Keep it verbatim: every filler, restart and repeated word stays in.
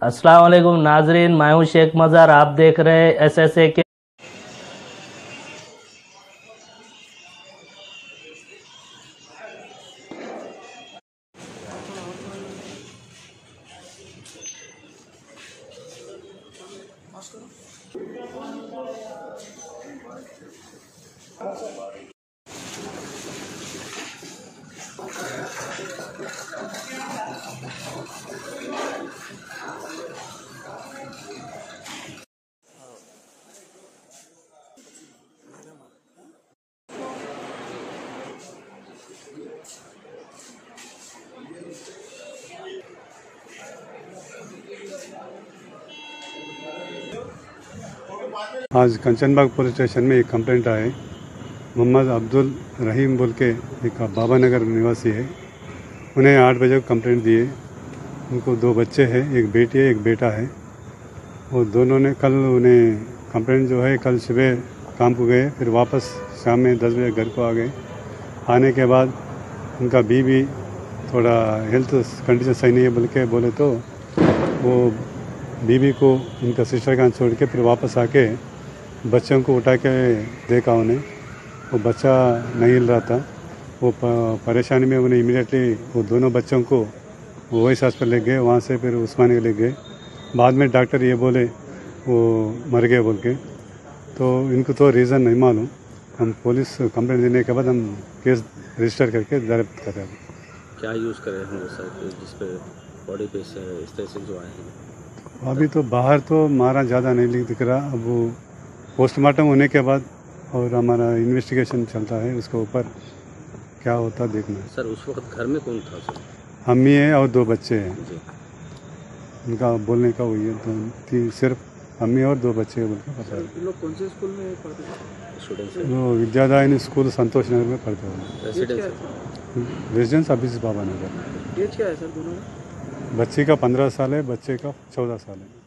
अस्सलाम वालेकुम नाजरीन, मैं हूं शेख मज़ार। आप देख रहे हैं एस एस ए के। आज कंचनबाग पुलिस स्टेशन में एक कंप्लेंट आए। मोहम्मद अब्दुल रहीम बोल के एक बाबा नगर निवासी है। उन्हें आठ बजे को कंप्लेंट दिए। उनको दो बच्चे हैं, एक बेटी है एक बेटा है। वो दोनों ने कल उन्हें कंप्लेंट जो है कल सुबह काम को गए, फिर वापस शाम में दस बजे घर को आ गए। आने के बाद उनका बीवी थोड़ा हेल्थ कंडीशन सही नहीं है बोल के बोले तो वो बीवी को उनका सिस्टर का छोड़ के फिर वापस आके बच्चों को उठा के देखा। उन्हें वो बच्चा नहीं हिल रहा था। वो परेशानी में उन्हें इमीडिएटली वो दोनों बच्चों को वो वही हॉस्पिटल ले गए। वहाँ से फिर उस्मानिया ले गए। बाद में डॉक्टर ये बोले वो मर गए बोल के। तो इनको तो रीज़न नहीं मालूम। हम पुलिस कंप्लेंट देने के बाद हम केस रजिस्टर करके दर्ज कर रहे हैं। क्या यूज़ कर रहे होंगे सर जिस पे बॉडी पे से इस तरह से जो आए हैं? अभी तो बाहर तो मारा ज़्यादा नहीं दिख रहा। अब वो पोस्टमार्टम होने के बाद और हमारा इन्वेस्टिगेशन चलता है, उसके ऊपर क्या होता देखना है। सर उस वक्त घर में कौन था सर? हम ही हैं और दो बच्चे हैं। जी। उनका बोलने का वही है, तो तीन सिर्फ हम ही और दो बच्चे बोल के पता है। लोग कौन से स्कूल में पढ़ते हैं? स्टूडेंट्स वो विद्यादायनी स्कूल संतोष नगर में पढ़ते हैं। रेसिडेंस रेजिडेंस अभी बाबा नगर। एज क्या है सर दोनों में? बच्ची का पंद्रह साल है, बच्चे का चौदह साल है।